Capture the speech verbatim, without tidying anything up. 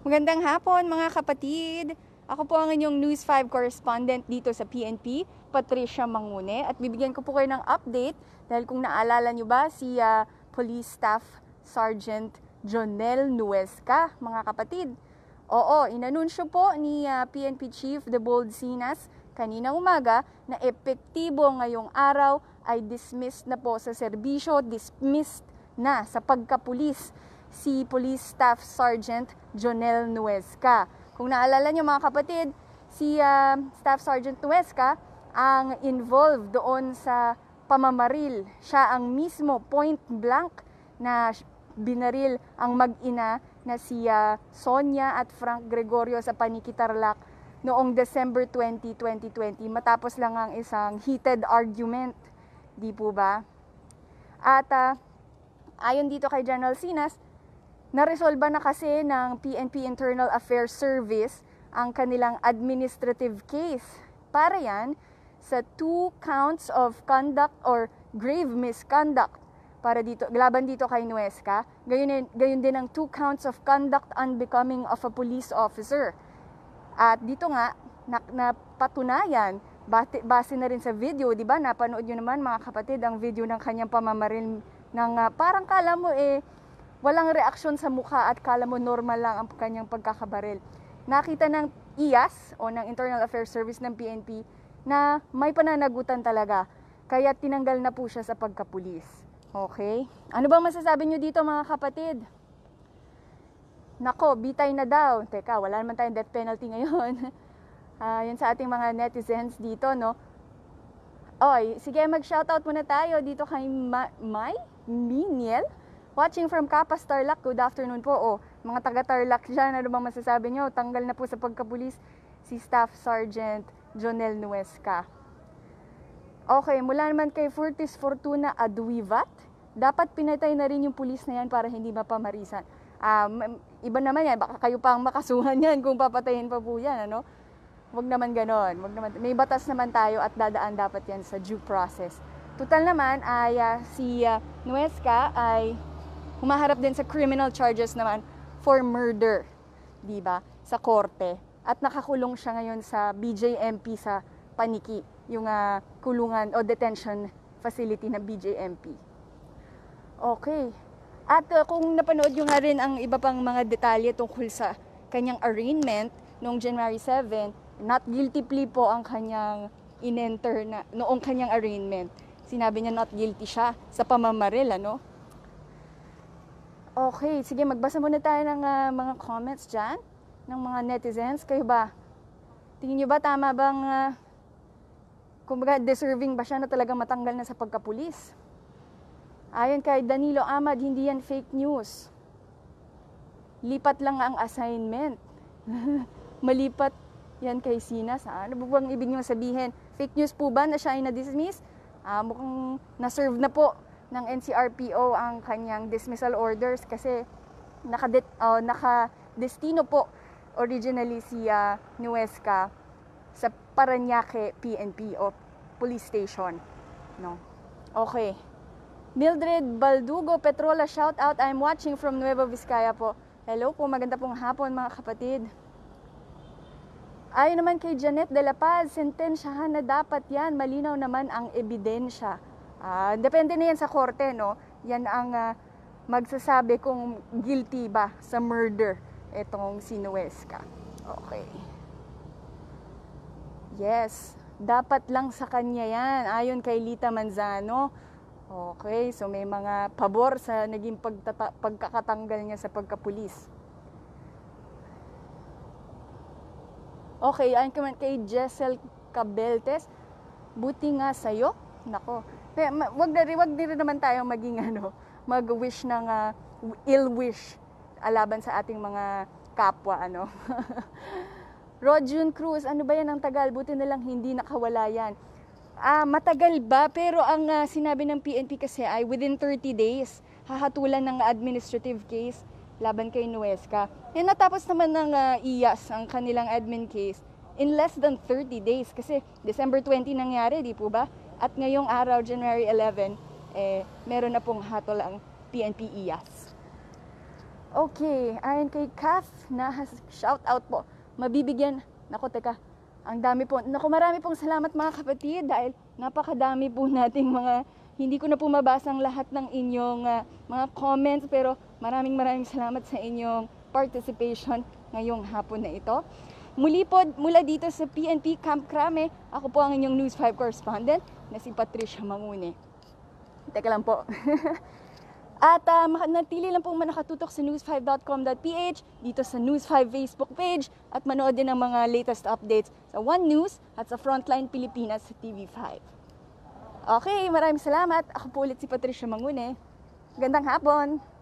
Magandang hapon mga kapatid! Ako po ang inyong News five correspondent dito sa P N P, Patricia Mangune, at bibigyan ko po kayo ng update dahil kung naalala nyo ba si uh, Police Staff Sergeant Jonel Nuesca, mga kapatid. Oo, inanunsyo po ni uh, P N P Chief Debold Sinas kaninang umaga na epektibo ngayong araw ay dismissed na po sa serbisyo, dismissed na sa pagkapulis si Police Staff Sergeant Jonel Nuesca. Kung naalala nyo mga kapatid, si uh, Staff Sergeant Nuesca ang involved doon sa pamamaril. Siya ang mismo point blank na binaril ang mag-ina na si uh, Sonia at Frank Gregorio sa Paniki, Tarlac noong December twentieth, twenty twenty matapos lang ang isang heated argument. Di po ba? At uh, ayon dito kay General Sinas, naresolba na kasi ng P N P Internal Affairs Service ang kanilang administrative case. Para yan sa two counts of conduct or grave misconduct para dito, laban dito kay Nuesca. Gayon, gayon din ang two counts of conduct unbecoming of a police officer. At dito nga, napatunayan, base, base na rin sa video, di ba? Napanood nyo naman mga kapatid ang video ng kanyang pamamaril ng uh, parang kala mo eh, walang reaksyon sa mukha at kala mo normal lang ang kanyang pagkakabaril. Nakita ng I A S o ng Internal Affairs Service ng P N P na may pananagutan talaga. Kaya tinanggal na po siya sa pagkapulis. Okay? Ano bang masasabi nyo dito mga kapatid? Nako, bitay na daw. Teka, wala naman tayong death penalty ngayon. uh, yan sa ating mga netizens dito, no? Oy, sige, mag-shoutout muna tayo dito kay Ma- May Miniel. Watching from Capas, Tarlac, good afternoon po. O, mga taga-Tarlac dyan, ano bang masasabi nyo? Tanggal na po sa pagkapulis si Staff Sergeant Jonel Nuesca. Okay, mula naman kay Furtis Fortuna Aduivat, dapat pinatay na rin yung pulis na yan para hindi mapamarisan. Um, iba naman yan, baka kayo pa ang makasuhan yan kung papatayin pa po yan, ano? Wag naman ganon. Wag naman, may batas naman tayo at dadaan dapat yan sa due process. Total naman ay uh, si uh, Nuesca ay humaharap din sa criminal charges naman for murder, di ba, sa korte. At nakakulong siya ngayon sa B J M P sa Paniki, yung uh, kulungan o detention facility ng B J M P. Okay. At uh, kung napanood nyo nga rin ang iba pang mga detalye tungkol sa kanyang arraignment noong January seventh, not guilty plea po ang kanyang inenter na noong kanyang arraignment. Sinabi niya not guilty siya sa pamamaril, ano? Okay, sige, magbasa muna tayo ng uh, mga comments dyan, ng mga netizens. Kayo ba? Tingin nyo ba tama bang, uh, kumbaga, deserving ba siya na talagang matanggal na sa pagkapulis? Ayon kay Danilo Amad, hindi yan fake news. Lipat lang ang assignment. Malipat yan kay Sinas. Ha? Ano ba bang ibig nyo sabihin? Fake news po ba na siya ay na-dismiss? Uh, mukhang na-serve na po ng N C R P O ang kanyang dismissal orders kasi naka uh, naka-destino po originally si uh, Nuesca sa Parañaque P N P o police station, no? Okay. Mildred Baldugo Petrola, shout out, I'm watching from Nueva Vizcaya po. Hello po, maganda pong hapon mga kapatid. Ayon naman kay Janet de la Paz, sentensyahan na dapat yan, malinaw naman ang ebidensya. Uh, depende na yan sa korte, no? Yan ang uh, magsasabi kung guilty ba sa murder itong si Nuesca. Okay. Yes, dapat lang sa kanya yan, ayon kay Lita Manzano. Okay, so may mga pabor sa naging pagtata- pagkakatanggal niya sa pagkapulis. Okay, ayon naman kay Jessel Cabeltes, buti nga sa'yo. Nako, wag na wag din naman tayong maging ano, mag-wish ng uh, ill wish alaban sa ating mga kapwa, ano. Rodjun Cruz, ano ba yan ang tagal? Buti na lang hindi nakawala yan. Ah, matagal ba? Pero ang uh, sinabi ng P N P kasi ay within thirty days, hahatulan ng administrative case laban kay Nuesca. Yan natapos naman ng uh, I A S ang kanilang admin case in less than thirty days kasi December twentieth nangyari, di po ba? At ngayong araw, January eleventh, eh, meron na pong hatol ang P N P I A S. Okay, ayon kay Kath na shout out po. Mabibigyan, nako teka, ang dami po. Nako marami pong salamat mga kapatid dahil napakadami po nating mga, hindi ko na po mabasang lahat ng inyong uh, mga comments pero maraming maraming salamat sa inyong participation ngayong hapon na ito. Muli po mula dito sa P N P Camp Crame, ako po ang inyong News five correspondent na si Patricia Mangune. Teka lang po. At uh, natili lang pong manakatutok sa news five dot com dot p h, dito sa News five Facebook page, at manood din ng mga latest updates sa One News at sa Frontline Pilipinas sa T V five. Okay, maraming salamat. Ako po ulit si Patricia Mangune. Gandang hapon!